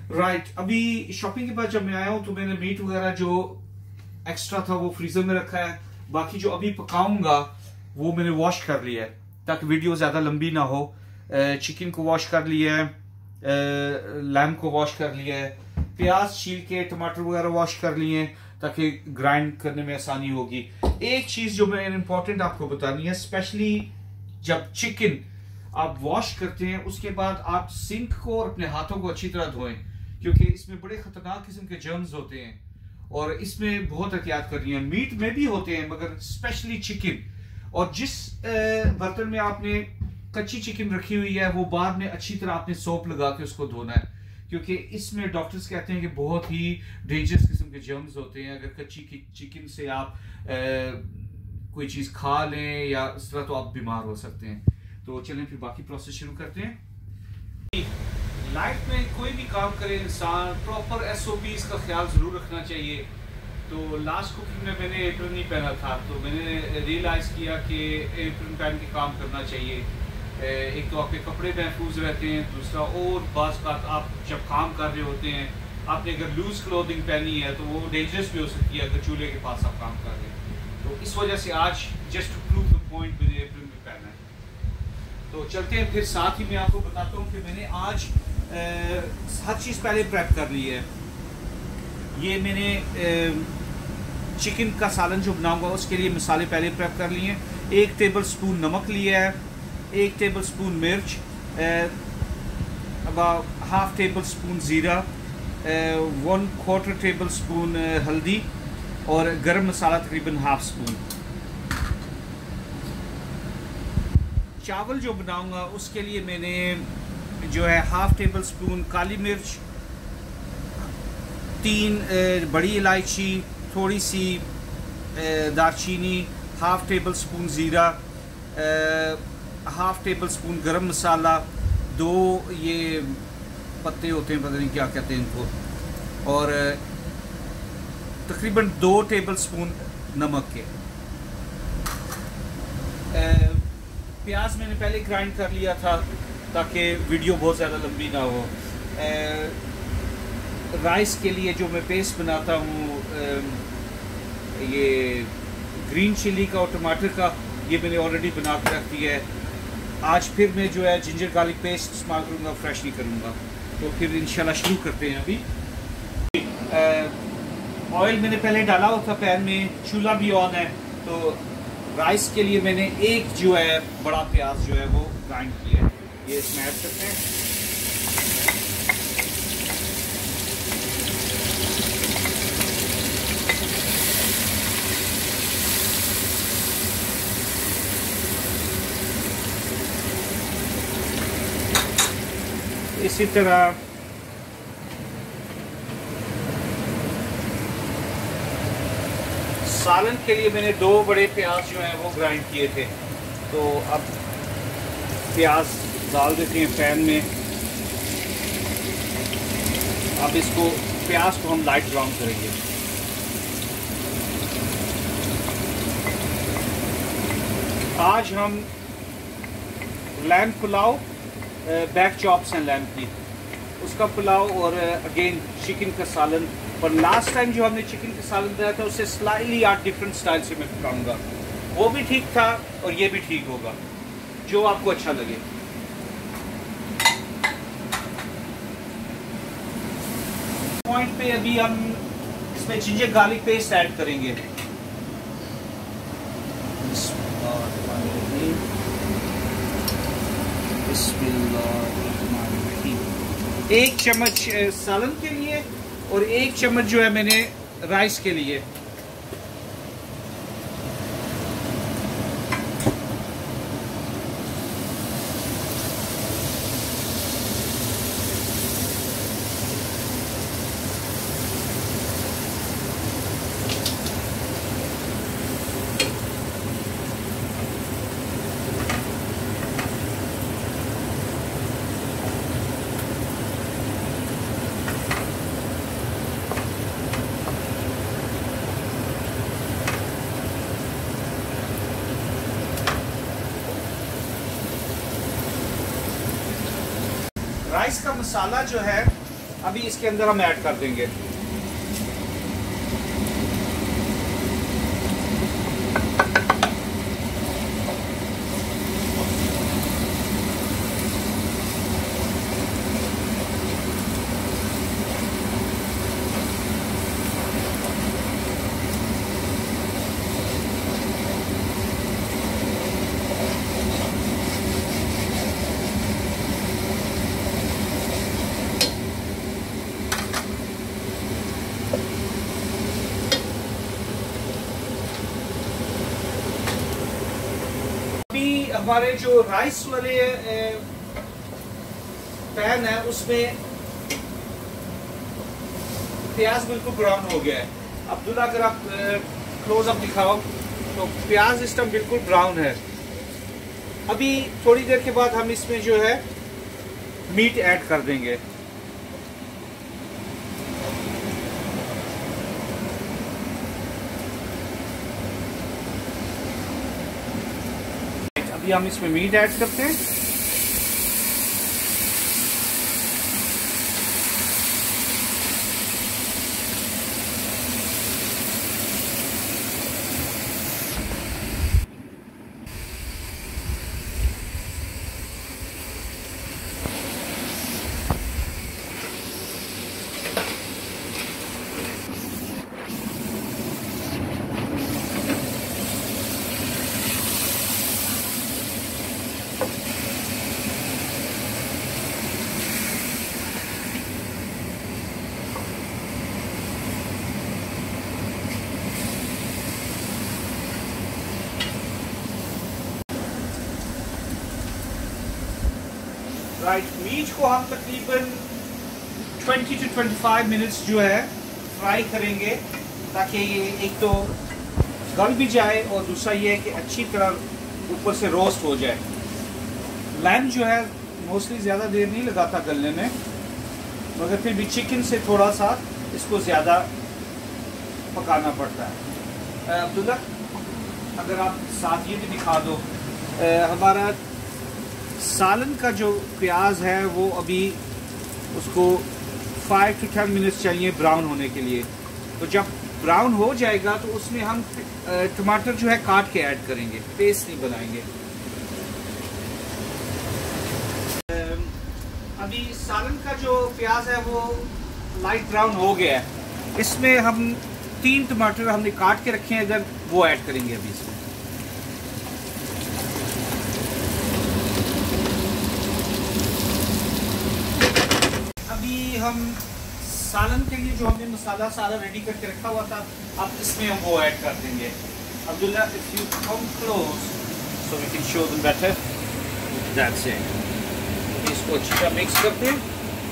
Right, अभी shopping के बाद जब मैं आया हूँ तो मैंने मीट वगैरह जो एक्स्ट्रा था वो फ्रीजर में रखा है। बाकी जो अभी पकाऊंगा वो मैंने वॉश कर लिया है ताकि वीडियो ज्यादा लंबी ना हो। चिकन को वॉश कर लिया है, लैम्ब को वॉश कर लिया है, प्याज छील के टमाटर वगैरह वॉश कर लिए हैं ताकि ग्राइंड करने में आसानी होगी। एक चीज जो मैंने इंपॉर्टेंट आपको बतानी है, स्पेशली जब चिकन आप वॉश करते हैं उसके बाद आप सिंक को और अपने हाथों को अच्छी तरह धोएं, क्योंकि इसमें बड़े खतरनाक किस्म के जर्म्स होते हैं और इसमें बहुत एहतियात करनी है। मीट में भी होते हैं मगर स्पेशली चिकन। और जिस बर्तन में आपने कच्ची चिकन रखी हुई है वो बाद में अच्छी तरह आपने सोप लगा के उसको धोना है, क्योंकि इसमें डॉक्टर्स कहते हैं कि बहुत ही डेंजरस किस्म के जर्म्स होते हैं। अगर कच्ची चिकन से आप कोई चीज खा लें या इस तरह तो आप बीमार हो सकते हैं। तो चलें फिर बाकी प्रोसेस शुरू करते हैं। लाइफ में कोई भी काम करे इंसान प्रॉपर SOPs का ख्याल जरूर रखना चाहिए। तो लास्ट कुकिंग में मैंने एप्रन नहीं पहना था तो मैंने रियलाइज किया कि एप्रन पहन के काम करना चाहिए। एक तो आपके कपड़े महफूज रहते हैं, दूसरा और बात आप जब काम कर रहे होते हैं आपने अगर लूज क्लोथिंग पहनी है तो वो डेंजरस भी हो सकती है अगर चूल्हे के पास आप काम कर रहे हैं। तो इस वजह से आज just to prove the point मैंने एप्रन भी पहना है। तो चलते हैं फिर साथ ही मैं आपको बताता हूँ कि मैंने आज हर चीज़ पहले प्रेप कर ली है। ये मैंने चिकन का सालन जो बनाऊंगा उसके लिए मसाले पहले प्रेप कर लिए हैं। 1 टेबल स्पून नमक लिया है, 1 टेबल स्पून मिर्च, अबाउट हाफ टेबल स्पून ज़ीरा, 1/4 टेबल स्पून हल्दी और गरम मसाला तकरीबन हाफ स्पून। चावल जो बनाऊंगा उसके लिए मैंने जो है हाफ टेबल स्पून काली मिर्च, 3 बड़ी इलायची, थोड़ी सी दालचीनी, हाफ टेबल स्पून ज़ीरा, half tablespoon garam masala, 2 ये पत्ते होते हैं पता नहीं क्या कहते हैं इनको, और तकरीबन 2 टेबल स्पून नमक के। प्याज मैंने पहले ग्राइंड कर लिया था ताकि वीडियो बहुत ज़्यादा लंबी ना हो। राइस के लिए जो मैं पेस्ट बनाता हूँ ये ग्रीन चिली का और टमाटर का, ये मैंने ऑलरेडी बना के रख दिया है। आज फिर मैं जो है जिंजर गार्लिक पेस्ट इस्तेमाल करूँगा, फ्रेश नहीं करूँगा। तो फिर इंशाल्लाह शुरू करते हैं। अभी ऑयल मैंने पहले डाला हुआ था पैन में, चूल्हा भी ऑन है। तो राइस के लिए मैंने एक जो है बड़ा प्याज जो है वो ग्राइंड किया है, ये इसमें ऐड करते हैं। इसी तरह सालन के लिए मैंने 2 बड़े प्याज जो हैं वो ग्राइंड किए थे। तो अब प्याज डाल देते हैं पैन में। अब इसको प्याज को हम लाइट ब्राउन करेंगे। आज हम लैम्ब पुलाव, बैक चॉप्स हैं लैम्ब की, उसका पुलाव और अगेन चिकन का सालन। और लास्ट टाइम जो हमने चिकन का सालन बनाया था उससे स्लाइटली आज डिफरेंट स्टाइल से मैं पकाऊंगा। वो भी ठीक था और ये भी ठीक होगा, जो आपको अच्छा लगे। पॉइंट पे अभी हम इसमें जिंजर गार्लिक पेस्ट ऐड करेंगे। एक चम्मच सालन के लिए और 1 चम्मच जो है मैंने राइस के लिए। राइस का मसाला जो है अभी इसके अंदर हम ऐड कर देंगे। हमारे जो राइस वाले पैन है उसमें प्याज बिल्कुल ब्राउन हो गया है। अब्दुल्ला अगर आप क्लोज अप दिखाओ तो प्याज इस टाइम बिल्कुल ब्राउन है। अभी थोड़ी देर के बाद हम इसमें जो है मीट ऐड कर देंगे। अभी हम इसमें मीट ऐड करते हैं। राइट, मीट को हम तकरीबन 20 to 25 मिनट्स जो है फ्राई करेंगे, ताकि ये एक तो गल भी जाए और दूसरा ये है कि अच्छी तरह ऊपर से रोस्ट हो जाए। लैम जो है मोस्टली ज़्यादा देर नहीं लगाता गलने में, मगर फिर भी चिकन से थोड़ा सा इसको ज़्यादा पकाना पड़ता है। अब्दुल्ला अगर आप साथ ये भी दिखा दो, हमारा सालन का जो प्याज है वो अभी उसको 5 to 10 मिनट्स चाहिए ब्राउन होने के लिए। तो जब ब्राउन हो जाएगा तो उसमें हम टमाटर जो है काट के ऐड करेंगे, पेस्ट नहीं बनाएंगे। अभी सालन का जो प्याज है वो लाइट ब्राउन हो गया है। इसमें हम 3 टमाटर हमने काट के रखे हैं, अगर वो ऐड करेंगे अभी इसमें। हम सालन के लिए जो हमने मसाला सारा रेडी करके रखा हुआ था, अब इसमें हम वो ऐड कर देंगे। Abdullah, if you come close so we can show them better. That's it. इसको अच्छी तरह मिक्स करते हैं।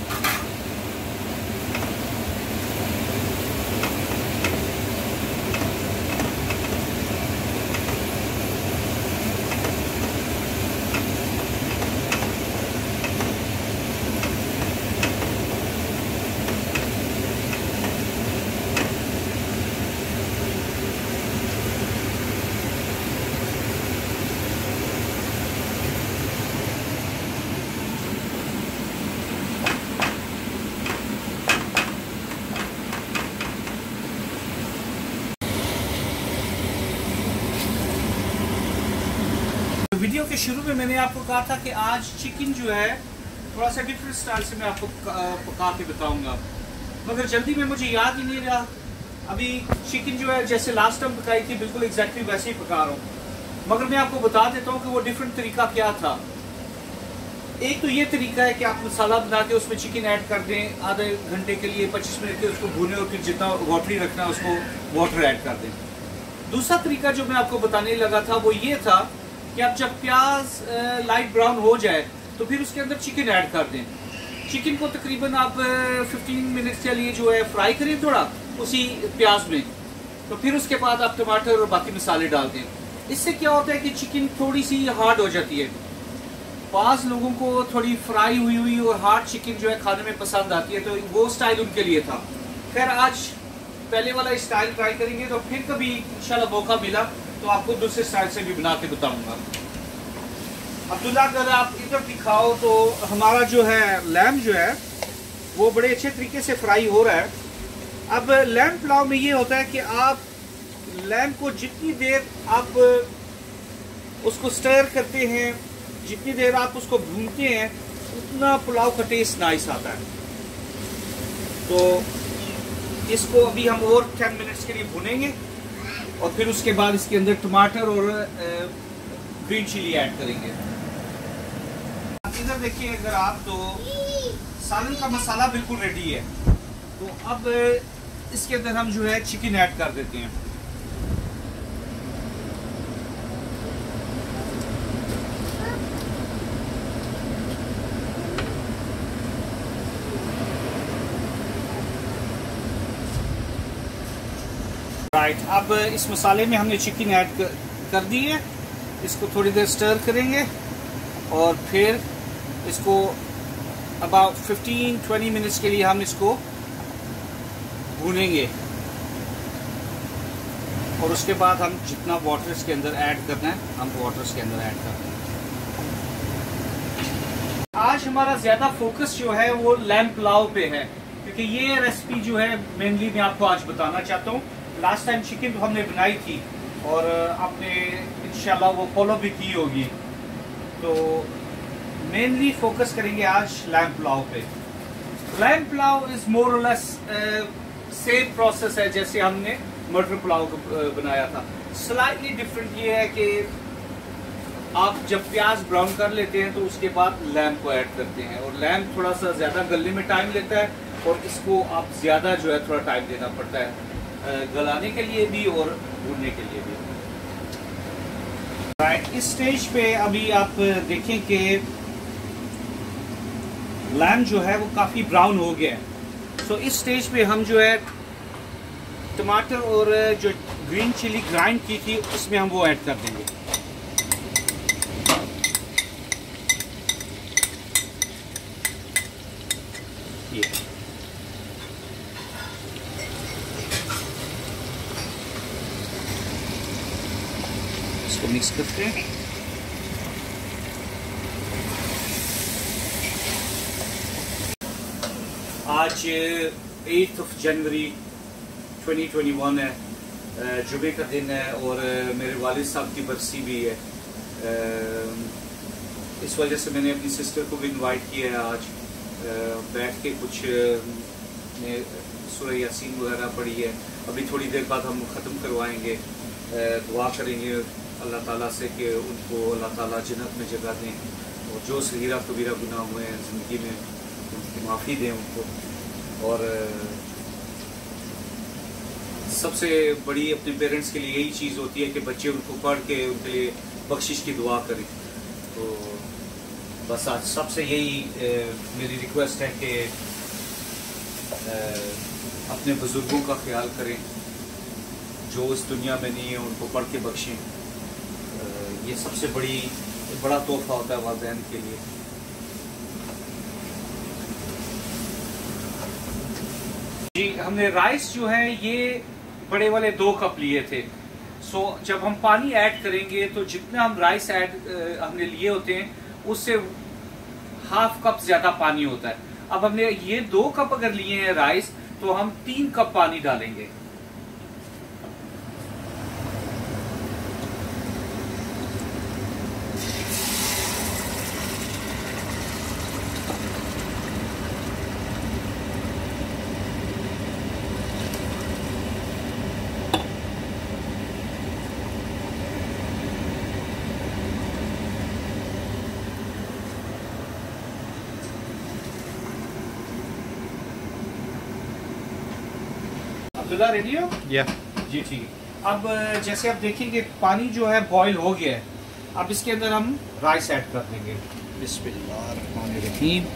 वीडियो के शुरू में मैंने आपको कहा था कि आज चिकन जो है थोड़ा सा डिफरेंट स्टाइल से मैं आपको पका के बताऊंगा, मगर जल्दी में मुझे याद ही नहीं रहा। अभी चिकन जो है जैसे लास्ट टाइम पकाई थी बिल्कुल एग्जैक्टली वैसे ही पका रहा हूँ, मगर मैं आपको बता देता हूँ कि वो डिफरेंट तरीका क्या था। एक तो ये तरीका है कि आप मसाला बना के उसमें चिकन ऐड कर दें, आधे घंटे के लिए 25 मिनट के उसको भूनें और फिर जितना वाटरी रखना है उसको वाटर ऐड कर दें। दूसरा तरीका जो मैं आपको बताने लगा था वो ये था कि आप जब प्याज लाइट ब्राउन हो जाए तो फिर उसके अंदर चिकन ऐड कर दें। चिकन को तकरीबन आप 15 मिनट के लिए जो है फ्राई करें थोड़ा उसी प्याज में, तो फिर उसके बाद आप टमाटर और बाकी मसाले डाल दें। इससे क्या होता है कि चिकन थोड़ी सी हार्ड हो जाती है। बाज़ लोगों को थोड़ी फ्राई हुई हुई और हार्ड चिकन जो है खाने में पसंद आती है, तो वो स्टाइल उनके लिए था। खैर आज पहले वाला स्टाइल ट्राई करेंगे, तो फिर कभी इंशाल्लाह मौका मिला तो आपको दूसरे स्टाइल से भी बना के बताऊंगा। अब्दुल्ला अगर आप इधर दिखाओ तो हमारा जो है लैम जो है वो बड़े अच्छे तरीके से फ्राई हो रहा है। अब लैम्ब पुलाव में ये होता है कि आप लैम्ब को जितनी देर आप उसको स्टर करते हैं, जितनी देर आप उसको भूनते हैं, उतना पुलाव का टेस्ट नाइस आता है। तो इसको अभी हम और 10 मिनट्स के लिए भुनेंगे और फिर उसके बाद इसके अंदर टमाटर और ग्रीन चिली ऐड करेंगे। इधर देखिए अगर आप, तो सालन का मसाला बिल्कुल रेडी है। तो अब इसके अंदर हम जो है चिकन ऐड कर देते हैं। राइट, अब इस मसाले में हमने चिकन ऐड कर दी है। इसको थोड़ी देर स्टर करेंगे और फिर इसको अबाउट 15-20 मिनट्स के लिए हम इसको भूनेंगे और उसके बाद हम जितना वाटर इसके अंदर ऐड करना है हम वाटर इसके अंदर ऐड करते हैं। आज हमारा ज़्यादा फोकस जो है वो लैम्ब पुलाव पे है, क्योंकि ये रेसिपी जो है मेनली मैं आपको आज बताना चाहता हूँ। लास्ट टाइम चिकन तो हमने बनाई थी और आपने इंशाल्लाह वो फॉलो भी की होगी। तो मेनली फोकस करेंगे आज लैम्ब पुलाव पे। लैम्ब पुलाव इज मोर और लेस सेम प्रोसेस है जैसे हमने मटर पुलाव बनाया था। स्लाइटली डिफरेंट ये है कि आप जब प्याज ब्राउन कर लेते हैं तो उसके बाद लैम्ब को ऐड करते हैं, और लैम्ब थोड़ा सा ज़्यादा गलने में टाइम लेता है और इसको आप ज़्यादा जो है थोड़ा टाइम देना पड़ता है गलाने के लिए भी और भूनने के लिए भी। राइट, इस स्टेज पे अभी आप देखें कि लैम्ब जो है वो काफ़ी ब्राउन हो गया है। सो इस स्टेज पे हम जो है टमाटर और जो ग्रीन चिली ग्राइंड की थी उसमें हम वो ऐड कर देंगे। ये इसको मिक्स करते हैं। आज 8 जनवरी 2021 है, जुमे का दिन है और मेरे वालिद साहब की बरसी भी है। इस वजह से मैंने अपनी सिस्टर को भी इनवाइट किया है। आज बैठ के कुछ सूरह यासीन वगैरह पढ़ी है। अभी थोड़ी देर बाद हम ख़त्म करवाएंगे। दुआ करेंगे अल्लाह ताला से कि उनको अल्लाह ताला जन्नत में जगह दें और जो सगीरा कबीरा गुनाह हुए हैं ज़िंदगी में उनकी माफ़ी दें उनको। और सबसे बड़ी अपने पेरेंट्स के लिए यही चीज़ होती है कि बच्चे उनको पढ़ के उनके लिए बख्शिश की दुआ करें। तो बस आज सबसे यही मेरी रिक्वेस्ट है कि अपने बुज़ुर्गों का ख्याल करें, जो इस दुनिया में नहीं है उनको पढ़ के बख्शें। ये सबसे बड़ा तोहफा होता है वालिदैन के लिए। जी, हमने राइस जो है ये बड़े वाले 2 कप लिए थे। सो जब हम पानी ऐड करेंगे तो जितना हम राइस ऐड हमने लिए होते हैं उससे ½ कप ज्यादा पानी होता है। अब हमने ये 2 कप अगर लिए हैं राइस तो हम 3 कप पानी डालेंगे। अब्दुल्ला रेडी हो? या जी ठीक है। अब जैसे आप देखेंगे पानी जो है बॉईल हो गया है। अब इसके अंदर हम राइस ऐड कर देंगे। बिस्मिल्लाहिर्रहमानिर्रहीम।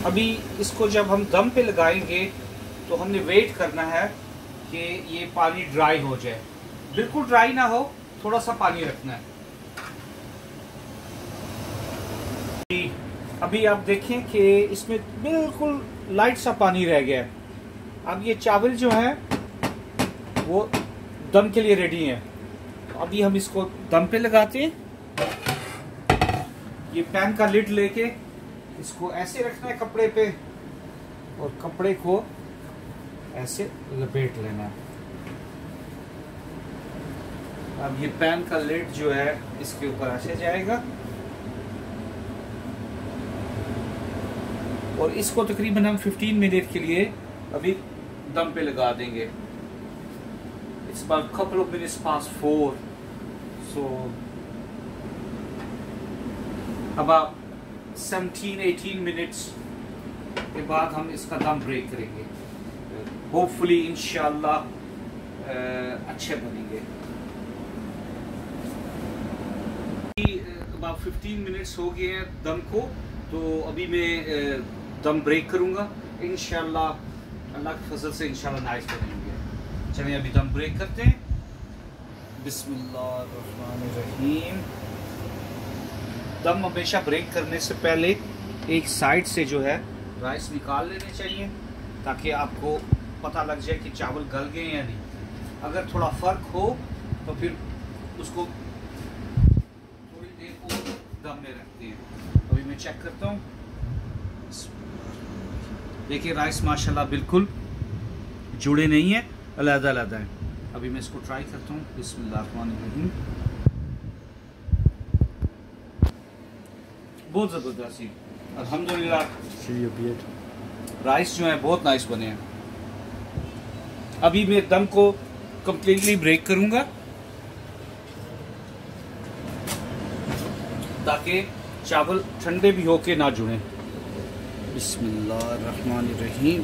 अभी इसको जब हम दम पे लगाएंगे तो हमने वेट करना है कि ये पानी ड्राई हो जाए। बिल्कुल ड्राई ना हो, थोड़ा सा पानी रखना है। अभी आप देखें कि इसमें बिल्कुल लाइट सा पानी रह गया है। अब ये चावल जो है वो दम के लिए रेडी है। तो अभी हम इसको दम पे लगाते हैं। ये पैन का लिड लेके इसको ऐसे रखना है कपड़े पे और कपड़े को ऐसे लपेट लेना है। अब ये पैन का लिड जो है इसके ऊपर ऐसे जाएगा और इसको तकरीबन हम 15 मिनट के लिए अभी दम पे लगा देंगे। It's about a couple of minutes past 4, so about 17-18 minutes के बाद हम इसका दम ब्रेक करेंगे। होपफुली इंशाल्लाह अच्छे बनेंगे। about 15 मिनट्स हो गए हैं दम को, तो अभी मैं दम ब्रेक करूंगा। इंशाल्लाह अल्लाह के फजल से इंशाल्लाह नाइस बनेंगे। चलिए अभी दम ब्रेक करते हैं। बिस्मिल्लाहिर्रहमानिर्रहीम। दम हमेशा ब्रेक करने से पहले एक साइड से जो है राइस निकाल लेने चाहिए ताकि आपको पता लग जाए कि चावल गल गए या नहीं। अगर थोड़ा फर्क हो तो फिर उसको थोड़ी देर को दम में रखते हैं। अभी मैं चेक करता हूँ। देखिए राइस माशाल्लाह बिल्कुल जुड़े नहीं है, अलग अलग है। अभी मैं इसको ट्राई करता हूँ। बिस्मिल्लाहिर्रहमानिर्रहीम। बहुत ज़बरदस्त, अल्हम्दुलिल्लाह। राइस जो है बहुत नाइस बने हैं। अभी मैं दम को कंप्लीटली ब्रेक करूंगा ताकि चावल ठंडे भी होके ना जुड़े। बिस्मिल्लाहिर्रहमानिर्रहीम।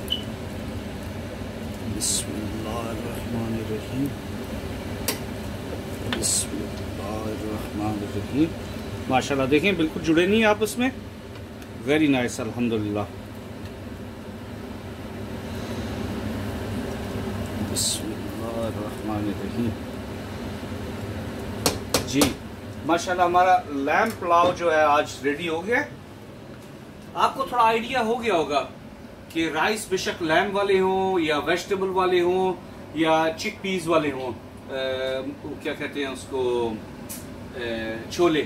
बिस्मिल्लाहिर्रहमानिर्रहीम। बिस्मिल्लाहिर्रहमानिर्रहीम। माशाल्लाह देखें बिल्कुल जुड़े नहीं आपस में। वेरी नाइस अल्हम्दुलिल्लाह। बिस्मिल्लाहिर्रहमानिर्रहीम। जी माशाल्लाह हमारा लैम्ब पुलाव जो है आज रेडी हो गया। आपको थोड़ा आइडिया हो गया होगा कि राइस बेशक लैम्ब वाले हों या वेजिटेबल वाले हों या चिक पीस वाले हों, क्या कहते हैं उसको, छोले,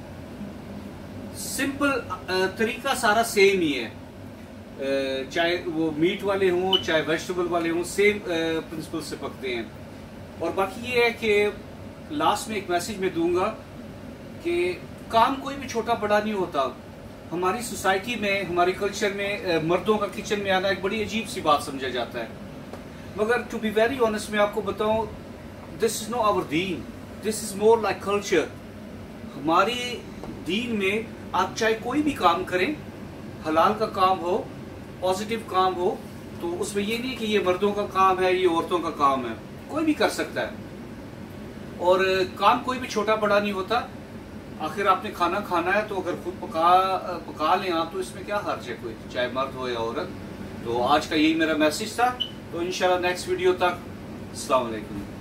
सिंपल तरीका सारा सेम ही है। चाहे वो मीट वाले हों चाहे वेजिटेबल वाले हों, सेम प्रिंसिपल से पकते हैं। और बाकी ये है कि लास्ट में एक मैसेज मैं दूंगा कि काम कोई भी छोटा बड़ा नहीं होता। हमारी सोसाइटी में, हमारे कल्चर में मर्दों का किचन में आना एक बड़ी अजीब सी बात समझा जाता है। मगर टू बी वेरी ऑनेस्ट मैं आपको बताऊं, दिस इज नो आवर दीन, this is more like culture. हमारे दीन में आप चाहे कोई भी काम करें, हलाल का काम हो, पॉजिटिव काम हो, तो उसमें ये नहीं कि ये मर्दों का काम है, ये औरतों का काम है। कोई भी कर सकता है और काम कोई भी छोटा बड़ा नहीं होता। आखिर आपने खाना खाना है तो अगर खुद पका लें आप, तो इसमें क्या हर्ज है, कोई चाहे मर्द हो या औरत। तो आज का यही मेरा मैसेज था। तो इंशाल्लाह नेक्स्ट वीडियो तक अस्सलाम वालेकुम।